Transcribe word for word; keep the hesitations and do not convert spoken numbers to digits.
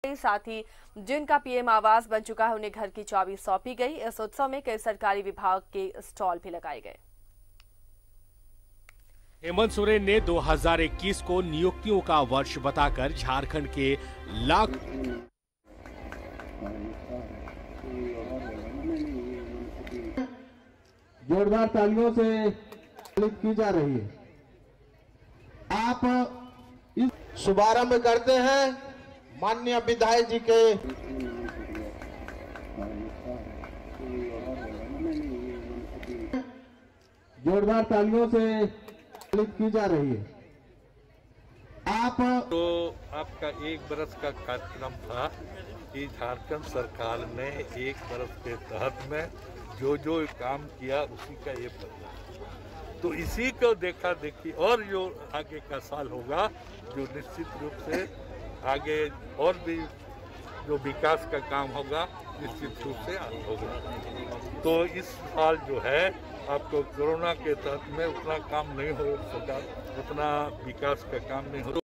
साथ ही जिनका पीएम आवास बन चुका है उन्हें घर की चाबी सौंपी गई। इस उत्सव में कई सरकारी विभाग के स्टॉल भी लगाए गए। हेमंत सोरेन ने दो हज़ार इक्कीस को नियुक्तियों का वर्ष बताकर झारखंड के लाख जोरदार तालियों से स्वागत की जा रही है। आप इस शुभारंभ करते हैं माननीय विधायक जी के जोरदार तालियों से स्वागत की जा रही है। आप तो आपका एक बरस का कार्यक्रम था कि झारखंड सरकार ने एक बरस के तहत में जो जो काम किया उसी का ये बदला, तो इसी को देखा देखी और जो आगे का साल होगा जो निश्चित रूप से आगे और भी जो विकास का काम होगा निश्चित रूप से होगा। तो इस साल जो है आपको कोरोना के तहत में उतना काम नहीं हो सका, उतना विकास का काम नहीं हो